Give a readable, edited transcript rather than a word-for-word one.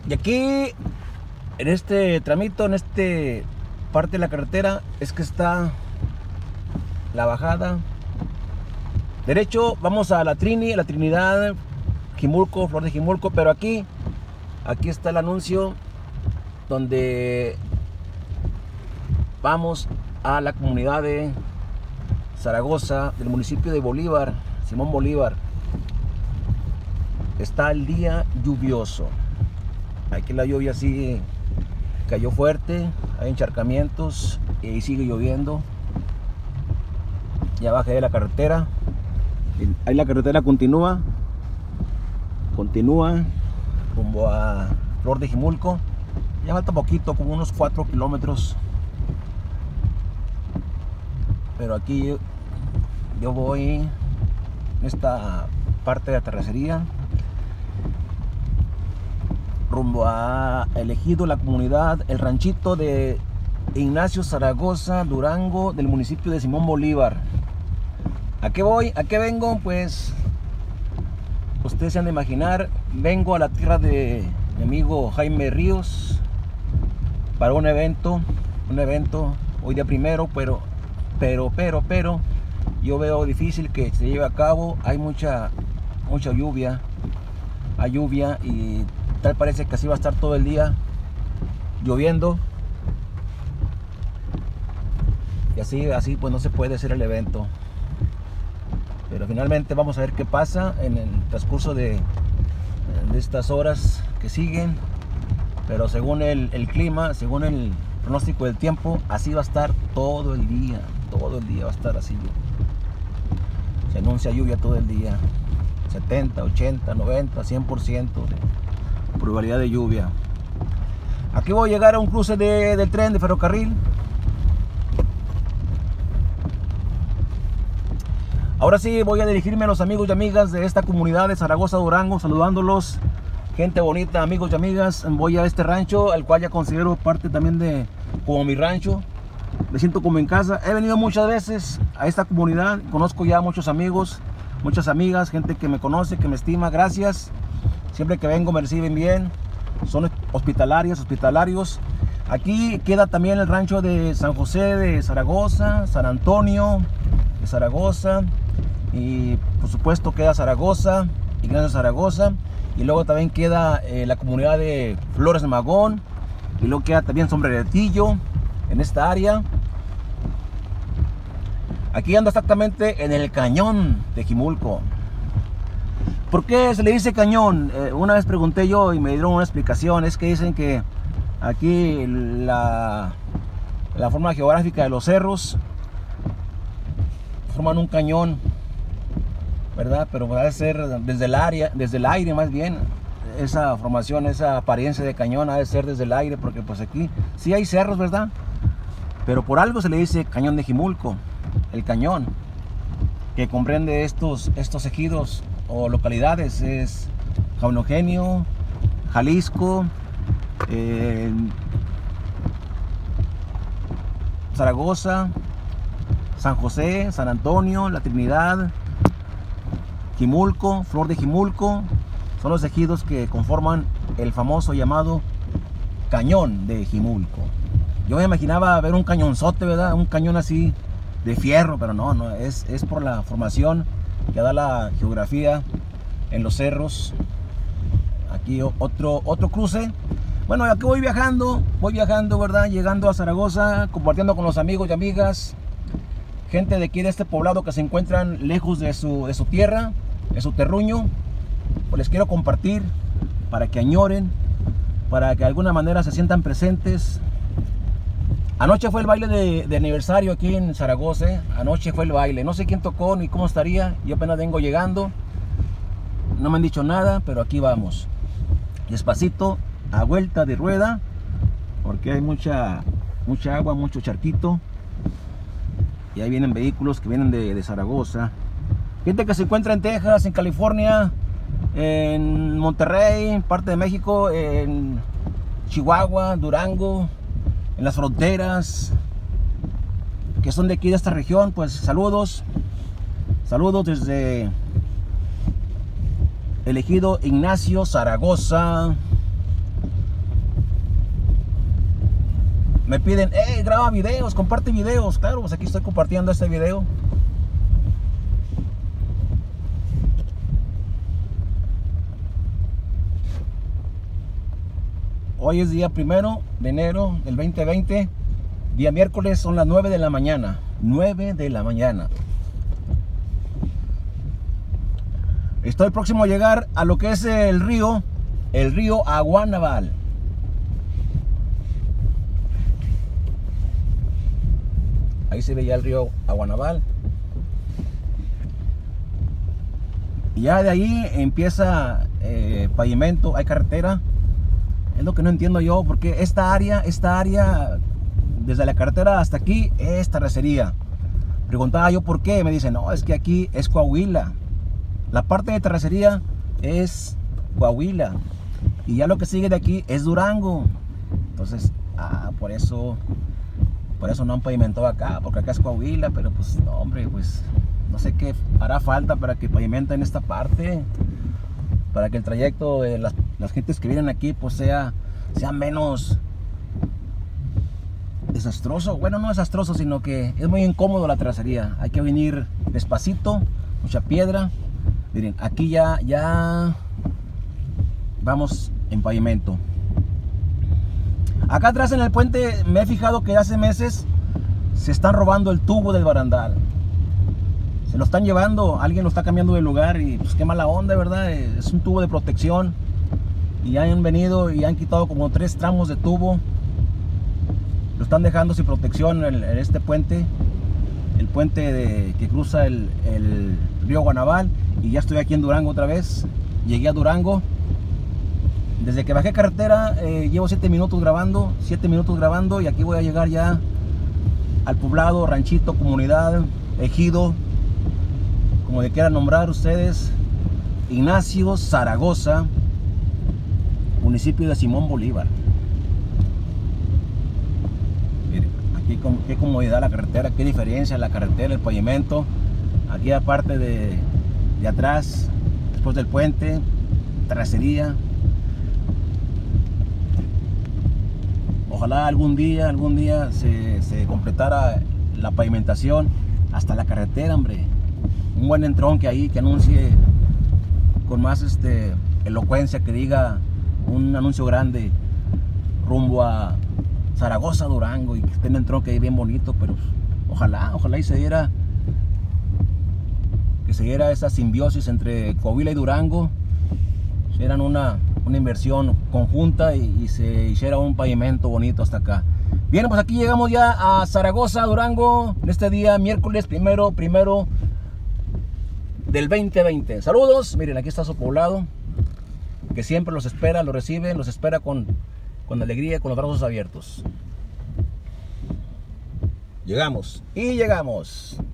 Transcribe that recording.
Y aquí, en este tramito, en este parte de la carretera, es que está la bajada. Derecho, vamos a la Trinidad, Jimulco, Flor de Jimulco, pero aquí está el anuncio donde vamos a la comunidad de Zaragoza, del municipio de Bolívar, Simón Bolívar. Está el día lluvioso. Aquí la lluvia sí cayó fuerte, hay encharcamientos y sigue lloviendo. Ya bajé de la carretera. Ahí la carretera continúa rumbo a Flor de Jimulco. Ya falta poquito, como unos 4 kilómetros. Pero aquí yo voy en esta parte de la terracería rumbo a Elegido, la comunidad, el ranchito de Ignacio Zaragoza, Durango, del municipio de Simón Bolívar. ¿A qué voy? ¿A qué vengo? Pues ustedes se han de imaginar, vengo a la tierra de mi amigo Jaime Ríos para un evento hoy día primero, pero yo veo difícil que se lleve a cabo. Hay mucha lluvia, hay lluvia y tal parece que así va a estar todo el día lloviendo, y así pues no se puede hacer el evento. Pero finalmente vamos a ver qué pasa en el transcurso de estas horas que siguen. Pero según el clima, según el pronóstico del tiempo, así va a estar todo el día va a estar así. Se anuncia lluvia todo el día, 70, 80, 90, 100% de probabilidad de lluvia. Aquí voy a llegar a un cruce del tren de ferrocarril. Ahora sí voy a dirigirme a los amigos y amigas de esta comunidad de Zaragoza, Durango, saludándolos. Gente bonita, amigos y amigas. Voy a este rancho, al cual ya considero parte también de como mi rancho. Me siento como en casa. He venido muchas veces a esta comunidad. Conozco ya muchos amigos, muchas amigas, gente que me conoce, que me estima. Gracias. Siempre que vengo me reciben bien. Son hospitalarios. Aquí queda también el rancho de San José de Zaragoza, San Antonio de Zaragoza. Y por supuesto queda Zaragoza, Ignacio Zaragoza. Y luego también queda la comunidad de Flores de Magón. Y luego queda también Sombreretillo en esta área. Aquí ando exactamente en el cañón de Jimulco. ¿Por qué se le dice cañón? Una vez pregunté yo y me dieron una explicación. Es que dicen que aquí la forma geográfica de los cerros forman un cañón, ¿verdad? Pero va a ser desde el aire más bien. Esa formación, esa apariencia de cañón ha de ser desde el aire, porque pues aquí sí hay cerros, ¿verdad? Pero por algo se le dice cañón de Jimulco, el cañón que comprende estos ejidos o localidades. Es Jaunogenio, Jalisco, Zaragoza, San José, San Antonio, La Trinidad, Jimulco, Flor de Jimulco. Son los ejidos que conforman el famoso llamado cañón de Jimulco. Yo me imaginaba ver un cañonzote, ¿verdad? Un cañón así de fierro, pero no, es por la formación que da la geografía en los cerros. Aquí otro cruce. Bueno, aquí voy viajando, ¿verdad? Llegando a Zaragoza, compartiendo con los amigos y amigas, gente de aquí de este poblado que se encuentran lejos de su tierra, de su terruño. Pues les quiero compartir para que añoren, para que de alguna manera se sientan presentes. Anoche fue el baile de aniversario aquí en Zaragoza. Anoche fue el baile. No sé quién tocó ni cómo estaría. Yo apenas vengo llegando. No me han dicho nada, pero aquí vamos. Despacito, a vuelta de rueda, porque hay mucha agua, mucho charquito. Y ahí vienen vehículos que vienen de Zaragoza. Gente que se encuentra en Texas, en California, en Monterrey, parte de México, en Chihuahua, Durango, en las fronteras, que son de aquí de esta región. Pues saludos desde Elegido Ignacio Zaragoza. me piden, hey, graba videos, comparte videos. Claro, pues aquí estoy compartiendo este video. Hoy es día 1 de enero del 2020. Día miércoles, son las 9 de la mañana. 9 de la mañana. Estoy próximo a llegar a lo que es el río Aguanaval. Ahí se ve ya el río Aguanaval. Y ya de ahí empieza pavimento, hay carretera. Es lo que no entiendo yo, porque esta área, desde la carretera hasta aquí, es terracería. Preguntaba yo por qué, me dicen, no, es que aquí es Coahuila. La parte de terracería es Coahuila. Y ya lo que sigue de aquí es Durango. Entonces, por eso no han pavimentado acá, porque acá es Coahuila, pero pues, no, hombre, pues, no sé qué hará falta para que pavimenten esta parte, para que el trayecto de las gentes que vienen aquí, pues, sea menos desastroso. Bueno, no desastroso, sino que es muy incómodo la terracería. Hay que venir despacito, mucha piedra. Miren, aquí ya vamos en pavimento. Acá atrás en el puente me he fijado que hace meses se están robando el tubo del barandal. Se lo están llevando, alguien lo está cambiando de lugar y pues qué mala onda, ¿verdad? Es un tubo de protección y han venido y han quitado como 3 tramos de tubo. Lo están dejando sin protección en este puente, el puente que cruza el río Aguanaval. Y ya estoy aquí en Durango otra vez. Llegué a Durango. Desde que bajé carretera llevo 7 minutos grabando, y aquí voy a llegar ya al poblado, ranchito, comunidad, ejido, como le quieran nombrar ustedes, Ignacio Zaragoza, municipio de Simón Bolívar. Miren, aquí qué comodidad la carretera, qué diferencia la carretera, el pavimento. Aquí aparte de atrás, después del puente, terracería. Ojalá algún día se completara la pavimentación hasta la carretera, hombre. Un buen entronque ahí que anuncie con más elocuencia, que diga un anuncio grande rumbo a Zaragoza, Durango, y que esté en el entronque ahí bien bonito. Pero ojalá y se diera esa simbiosis entre Coahuila y Durango, hicieran una inversión conjunta y se hiciera un pavimento bonito hasta acá. Bien, pues aquí llegamos ya a Zaragoza, Durango, en este día miércoles primero del 2020. Saludos, miren, aquí está su poblado, que siempre los espera, los recibe, los espera con alegría, con los brazos abiertos. Llegamos.